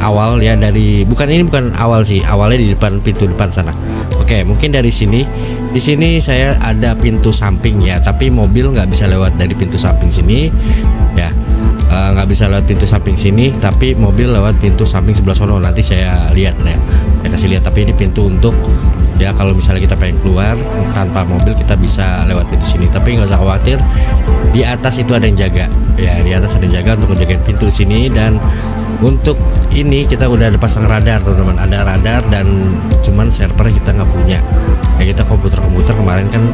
awal ya, dari bukan awal sih, awalnya di depan pintu depan sana. Oke, mungkin dari sini. Di sini saya ada pintu samping ya, tapi mobil nggak bisa lewat dari pintu samping sini ya. Nggak bisa lewat pintu samping sini, tapi mobil lewat pintu samping sebelah sono. Nanti saya lihat ya, saya kasih lihat. Tapi ini pintu untuk ya kalau misalnya kita pengen keluar tanpa mobil, kita bisa lewat pintu sini. Tapi nggak usah khawatir, di atas itu ada yang jaga ya, di atas ada yang jaga untuk menjaga pintu sini. Dan untuk ini kita udah ada pasang radar teman-teman, ada radar, dan cuman server kita nggak punya ya. Kita komputer kemarin kan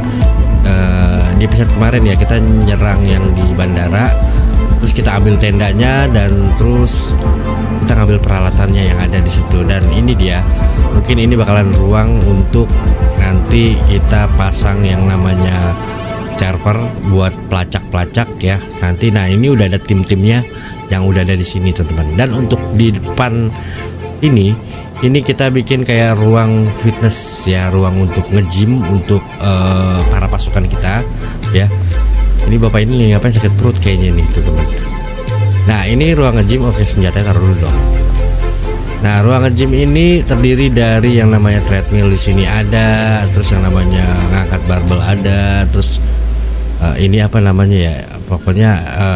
di episode kemarin ya, kita nyerang yang di bandara, terus kita ambil tendanya, dan terus kita ngambil peralatannya yang ada di situ. Dan ini dia, mungkin ini bakalan ruang untuk nanti kita pasang yang namanya server buat pelacak-pelacak ya nanti. Nah ini udah ada tim-timnya yang udah ada di sini teman-teman. Dan untuk di depan ini kita bikin kayak ruang fitness ya, ruang untuk nge-gym untuk para pasukan kita ya. Ini bapak ini ngapain, sakit perut kayaknya nih teman-teman. Nah ini ruang nge-gym. Oke, senjatanya taruh dulu dong. Nah ruang nge-gym ini terdiri dari yang namanya treadmill di sini ada, terus yang namanya ngangkat barbel ada, terus ini apa namanya ya, pokoknya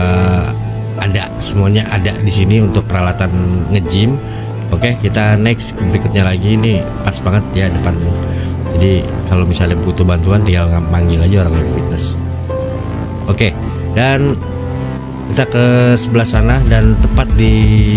ada, semuanya ada di sini untuk peralatan nge-gym. Oke, kita next berikutnya lagi. Ini pas banget ya depan. Jadi kalau misalnya butuh bantuan tinggal manggil aja orang fitness. Oke, dan kita ke sebelah sana, dan tepat di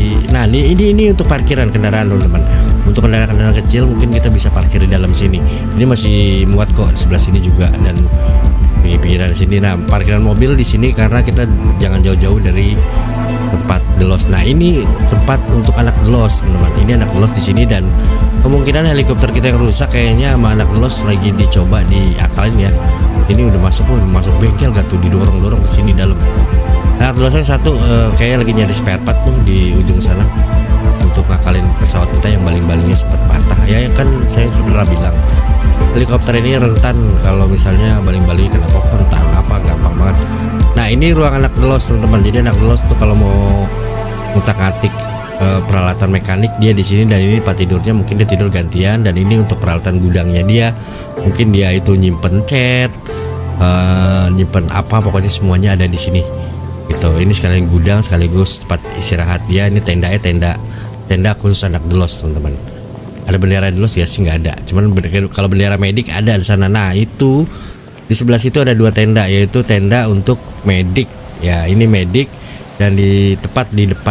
ini untuk parkiran kendaraan teman-teman. Untuk kendaraan-kendaraan kecil mungkin kita bisa parkir di dalam sini. Ini masih muat kok di sebelah sini juga, dan pinggir-pinggiran sini. Nah parkiran mobil di sini karena kita jangan jauh-jauh dari tempat The Lost. Nah ini tempat untuk anak The Lost teman-teman. Ini anak The Lost di sini, dan kemungkinan helikopter kita yang rusak kayaknya sama anak The Lost lagi dicoba diakalin ya. Ini udah masuk bengkel gak tuh, didorong-dorong ke sini dalam. Nah The Lost satu kayak lagi nyari spare part tuh di ujung sana untuk ngakalin pesawat kita yang baling-balingnya sempat patah ya. Kan saya pernah bilang helikopter ini rentan kalau misalnya baling-baling kena pohon, entah apa, gampang banget. Nah ini ruang anak The Lost teman-teman. Jadi anak The Lost tuh kalau mau ngutak-ngatik peralatan mekanik dia di sini, dan ini tempat tidurnya, mungkin dia tidur gantian. Dan ini untuk peralatan gudangnya dia, mungkin dia itu nyimpen cat, nyimpen apa, pokoknya semuanya ada di sini gitu. Ini sekalian gudang sekaligus tempat istirahat dia. Ini tenda khusus anak The Lost teman-teman. Ada bendera The Lost ya sih nggak ada, cuman kalau bendera medik ada di sana. Nah itu di sebelah situ ada 2 tenda, yaitu tenda untuk medik ya, ini medik, dan tepat di depan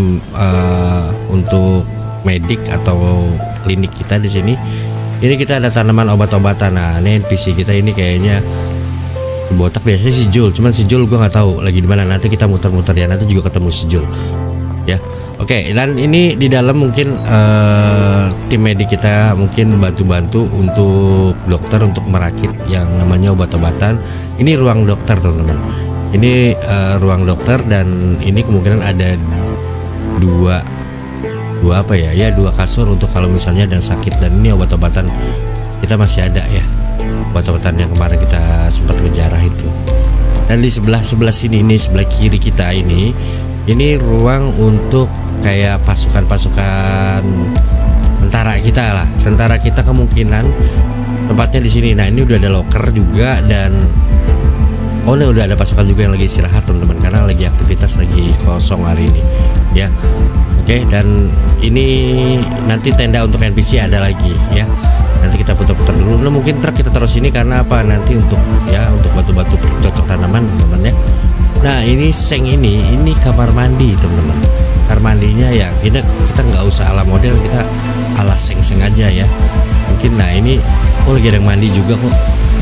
untuk medik atau klinik kita di sini. Ini kita ada tanaman obat-obatan. Nah ini NPC kita ini kayaknya botak, biasanya si Jul, cuman si Jul gua nggak tahu lagi di mana. Nanti kita muter-muter ya, nanti juga ketemu si Jul ya. Oke, dan ini di dalam mungkin tim medik kita mungkin bantu-bantu untuk dokter untuk merakit yang namanya obat-obatan. Ini ruang dokter teman-teman. Ini ruang dokter, dan ini kemungkinan ada dua apa ya, 2 kasur untuk kalau misalnya ada sakit. Dan ini obat-obatan kita masih ada ya, obat-obatan yang kemarin kita sempat ngejarah itu. Dan di sebelah sini, ini sebelah kiri kita ini ruang untuk kayak pasukan tentara kita lah. Tentara kita kemungkinan tempatnya di sini. Nah ini udah ada locker juga, dan ini udah ada pasukan juga yang lagi istirahat teman-teman, karena lagi aktivitas, lagi kosong hari ini ya. Oke, dan ini nanti tenda untuk NPC ada lagi ya. Nanti kita putar-putar dulu. Nah mungkin truk kita taruh sini karena apa, nanti untuk batu-batu bercocok tanaman teman-teman ya. Nah ini seng ini kamar mandi teman-teman. Kamar mandinya ya kita nggak usah ala model, kita ala seng-seng aja ya mungkin. Nah ini lagi ada yang mandi juga kok.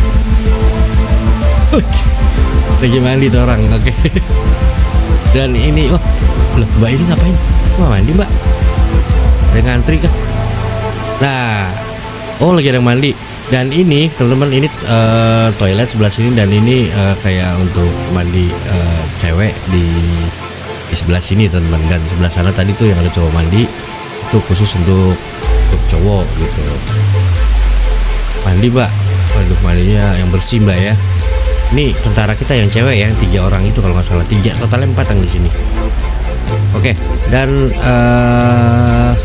Lagi mandi tuh orang. Oke. Dan ini loh, mbak ini ngapain? Mau mandi mbak? Ada ngantri kah? Nah lagi ada yang mandi. Dan ini teman-teman, ini toilet sebelah sini, dan ini kayak untuk mandi cewek di sebelah sini teman-teman. Dan sebelah sana tadi tuh yang ada cowok mandi, itu khusus untuk cowok gitu. Mandi mbak, waduh mandinya yang bersih mbak ya. Ini tentara kita yang cewek yang 3 orang itu kalau nggak salah, 3 totalnya 4 yang di sini. Oke, dan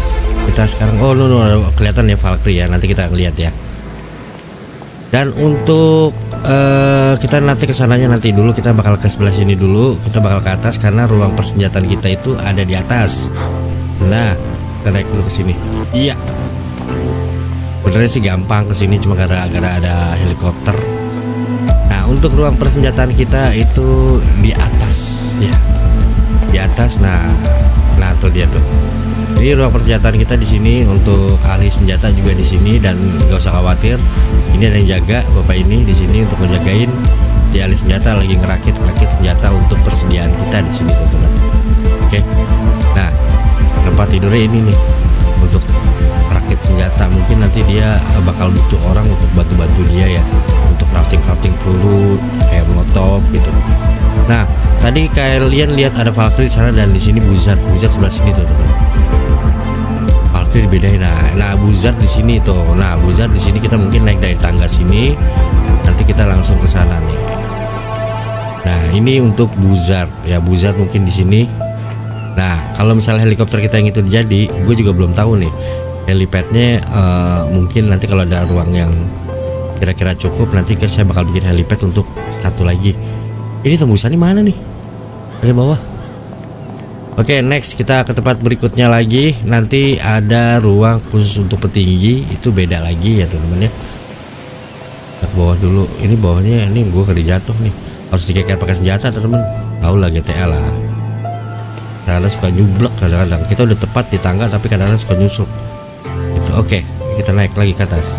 sekarang kelihatan ya Valkyrie ya, nanti kita lihat ya. Dan untuk kita nanti kesananya nanti dulu, kita bakal ke sebelah sini dulu, kita bakal ke atas karena ruang persenjataan kita itu ada di atas. Nah, kita naik dulu ke sini. Iya. Sebenarnya sih gampang ke sini, cuma gara-gara ada helikopter. Nah, untuk ruang persenjataan kita itu di atas ya. Di atas. Nah tuh dia tuh. Ini ruang persenjataan kita di sini, untuk ahli senjata juga di sini, dan gak usah khawatir. Ini ada yang jaga, bapak ini di sini untuk ngejagain. Di ahli senjata lagi ngerakit senjata untuk persediaan kita di sini teman-teman. Oke. Nah, tempat tidurnya ini nih untuk rakit senjata. Mungkin nanti dia bakal butuh orang untuk bantu-bantu dia ya, untuk crafting peluru kayak molotov gitu. Nah, tadi kalian lihat ada Valkyrie di sana, dan di sini Buzat sebelah sini tuh teman. Valkyrie dibedain. Nah Buzat di sini tuh. Nah Buzat di sini kita mungkin naik dari tangga sini, nanti kita langsung ke sana nih. Nah ini untuk Buzat ya, Buzat mungkin di sini. Nah kalau misalnya helikopter kita yang itu jadi, gue juga belum tahu nih helipadnya. Mungkin nanti kalau ada ruang yang kira-kira cukup, nanti saya bakal bikin helipad untuk satu lagi. Ini tembusannya mana nih? Dari bawah. Oke, next kita ke tempat berikutnya lagi. Nanti ada ruang khusus untuk petinggi, itu beda lagi ya teman-teman ya. Kita ke bawah dulu. Ini bawahnya ini gue kali jatuh nih. Harus dikeker pakai senjata teman-teman. Tahu lah GTA lah. Kadang-kadang suka nyublek kadang-kadang. Kita udah tepat di tangga tapi kadang-kadang suka nyusup. Gitu. Oke, kita naik lagi ke atas.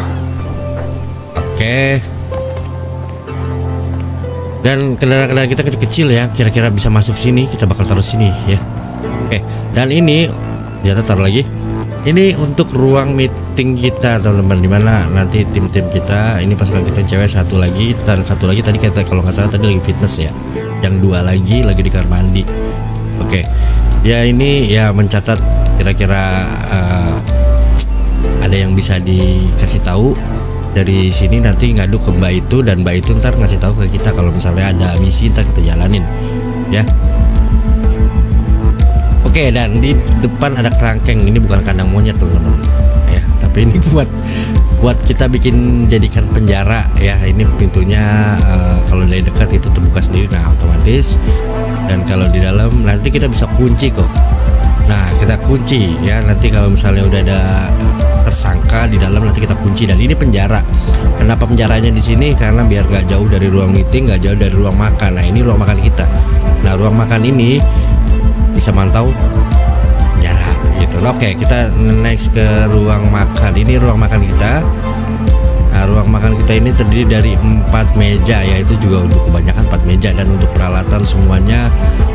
Oke. Dan kendaraan-kendaraan kita kecil-kecil ya, kira-kira bisa masuk sini, kita bakal taruh sini ya. Oke, dan ini senjata taruh lagi. Ini untuk ruang meeting kita teman-teman, dimana nanti tim-tim kita, ini pasukan kita cewek satu lagi, dan satu lagi tadi kita kalau nggak salah tadi lagi fitness ya, yang dua lagi di kamar mandi. Oke, ya ini ya mencatat kira-kira ada yang bisa dikasih tahu. Dari sini nanti ngadu ke Mbak itu, dan Mbak itu ntar ngasih tahu ke kita kalau misalnya ada misi, ntar kita jalanin ya. Oke, dan di depan ada kerangkeng. Ini bukan kandang monyet teman-teman ya, tapi ini buat kita jadikan penjara ya. Ini pintunya kalau dari dekat itu terbuka sendiri, nah otomatis. Dan kalau di dalam nanti kita bisa kunci kok. Nah kita kunci ya, nanti kalau misalnya udah ada tersangka di dalam nanti kita kunci. Dan ini penjara. Kenapa penjaranya di sini? Karena biar gak jauh dari ruang meeting, gak jauh dari ruang makan. Nah ini ruang makan kita. Nah ruang makan ini bisa mantau penjara gitu. Oke, kita next ke ruang makan. Ini ruang makan kita. Nah ruang makan kita ini terdiri dari 4 meja ya, itu juga untuk kebanyakan 4 meja. Dan untuk peralatan semuanya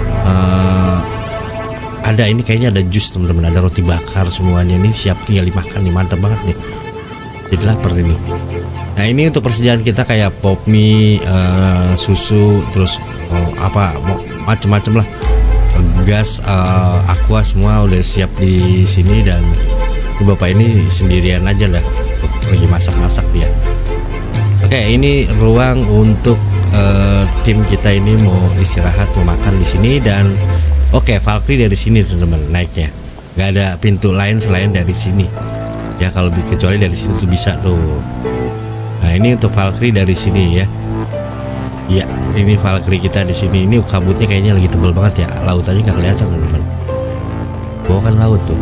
ada, ini kayaknya ada jus teman-teman, ada roti bakar, semuanya ini siap tinggal dimakan nih, mantap banget nih, jadi lapar ini. Nah ini untuk persediaan kita kayak pop mie, susu, terus macem-macem lah, gas, aqua, semua udah siap di sini. Dan bapak ini sendirian aja lah, lagi masak-masak dia. Oke, ini ruang untuk tim kita ini mau istirahat, mau makan di sini. Dan oke, Valkyrie dari sini teman-teman naiknya, nggak ada pintu lain selain dari sini ya. Kalau kecuali dari situ tuh bisa tuh. Nah ini untuk Valkyrie dari sini ya. Ya ini Valkyrie kita di sini. Ini kabutnya kayaknya lagi tebel banget ya, laut aja nggak kelihatan teman-teman. Bawah kan laut tuh.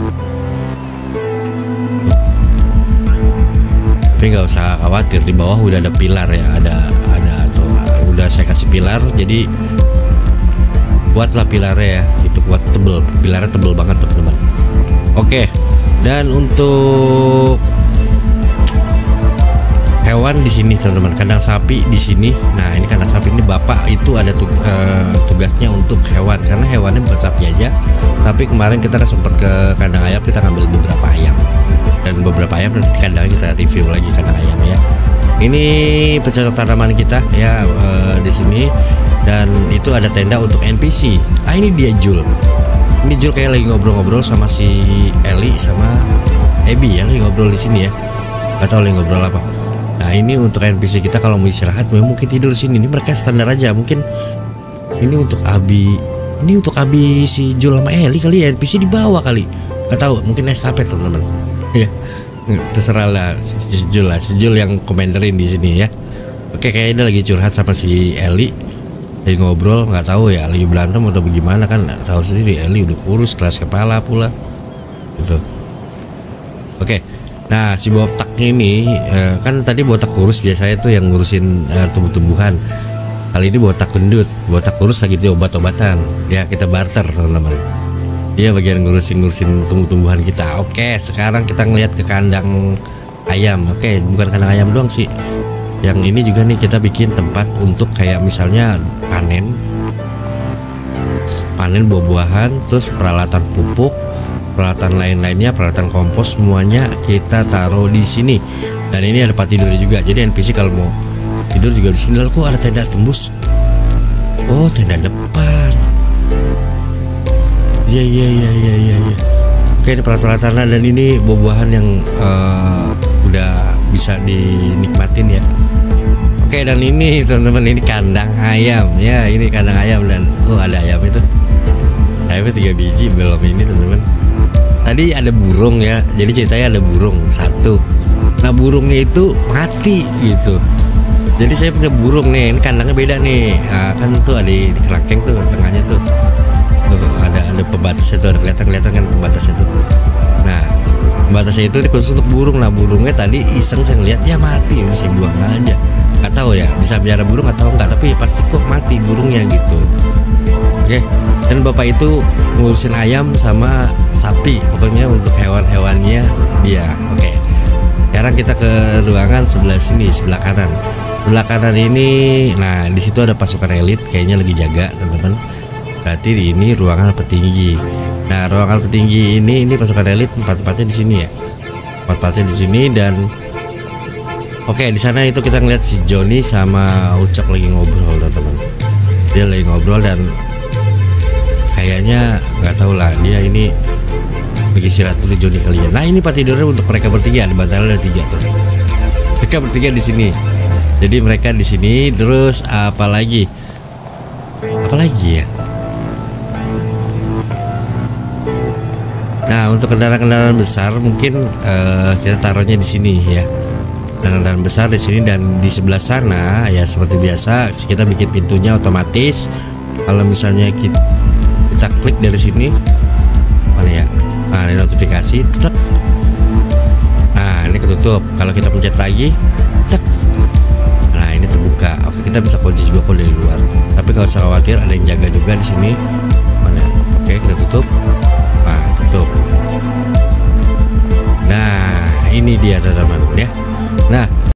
Tapi nggak usah khawatir, di bawah udah ada pilar ya, ada tuh, udah saya kasih pilar, jadi buatlah pilarnya ya, itu kuat, tebel, pilarnya tebel banget teman-teman. Oke, dan untuk hewan di sini teman-teman, kandang sapi di sini. Nah ini kandang sapi ini bapak itu ada tugasnya untuk hewan, karena hewannya bukan sapi aja, tapi kemarin kita sempat ke kandang ayam, kita ngambil beberapa ayam, dan beberapa ayam nanti kandangnya kita review lagi kandang ayam ya. Ini pencocok tanaman kita ya di sini. Dan itu ada tenda untuk NPC. Ah ini dia Jul. Ini Jul kayak lagi ngobrol-ngobrol sama si Ellie sama Abby ya, lagi ngobrol di sini ya. Gak tahu lagi ngobrol apa. Nah ini untuk NPC kita kalau mau istirahat mungkin tidur di sini. Ini mereka standar aja. Mungkin ini untuk Abi Ini untuk abi si Jul sama Eli kali ya, NPC di bawah kali. Gak tahu, mungkin estafet teman-teman. Ya, terserah lah si Jul yang komenterin di sini ya. Oke, kayaknya dia lagi curhat sama si Eli. Lagi ngobrol, nggak tahu ya, lagi berantem atau bagaimana kan? Nggak tahu sendiri. Eli udah kurus, keras kepala pula. Gitu. Oke. Nah, si botak ini kan tadi botak kurus biasanya tuh yang ngurusin tumbuh-tumbuhan. Kali ini botak gendut, botak kurus lagi tuh obat-obatan. Ya, kita barter teman-teman. Dia bagian ngurusin tumbuh-tumbuhan kita. Oke, sekarang kita ngeliat ke kandang ayam. Oke, bukan kandang ayam doang sih. Yang ini juga nih kita bikin tempat untuk kayak misalnya panen buah-buahan, terus peralatan pupuk, peralatan lain-lainnya, peralatan kompos, semuanya kita taruh di sini. Dan ini ada tempat tidur juga. Jadi NPC kalau mau tidur juga di sini. Lalu kok ada tenda tembus? Oh, tenda depan. Iya. Oke, ini peralatan dan ini buah-buahan yang udah bisa dinikmatin ya. Oke, dan ini teman-teman, ini kandang ayam ya. Ini kandang ayam dan ada ayam itu. Ayamnya 3 biji belum ini teman-teman. Tadi ada burung ya, jadi ceritanya ada burung satu. Nah, burungnya itu mati gitu. Jadi saya punya burung nih, ini kandangnya beda nih. Kan tuh ada di kerangkeng tuh tengahnya tuh. Ada pembatasnya tuh, ada kelihatan kan pembatasnya tuh. Nah, pembatasnya itu khusus untuk burung. Nah, burungnya tadi iseng saya ngeliat ya mati, udah saya buang aja. Gak tahu ya bisa biara burung atau enggak, tapi pasti kok mati burungnya gitu. Oke, dan bapak itu ngurusin ayam sama sapi, pokoknya untuk hewan-hewannya dia. Oke, sekarang kita ke ruangan sebelah sini, sebelah kanan. Sebelah kanan ini, nah di situ ada pasukan elit, kayaknya lagi jaga teman-teman. Berarti ini ruangan petinggi. Nah, ruangan petinggi ini pasukan elit tempat-tempatnya di sini ya. Tempat-tempatnya di sini dan oke, di sana itu kita ngeliat si Joni sama Ucok lagi ngobrol teman-teman. Dia lagi ngobrol dan kayaknya nggak tahu lah, dia ini lagi istirahat dulu Joni kali ya. Nah, ini tempat tidurnya untuk mereka bertiga, ada bantalnya ada 3 tuh. Mereka bertiga di sini. Jadi mereka di sini, terus apa lagi ya? Nah, untuk kendaraan-kendaraan besar mungkin kita taruhnya di sini ya. Kendaraan besar di sini, dan di sebelah sana ya seperti biasa kita bikin pintunya otomatis. Kalau misalnya kita klik dari sini, mana ya? Nah, ini notifikasi, tek. Nah, ini ketutup. Kalau kita pencet lagi, tek. Nah, ini terbuka. Oke, kita bisa kunci juga kalau dari luar. Tapi nggak usah khawatir, ada yang jaga juga di sini. Mana? Oke, kita tutup. Nah, tutup. Nah, ini dia teman-teman ya. Nah,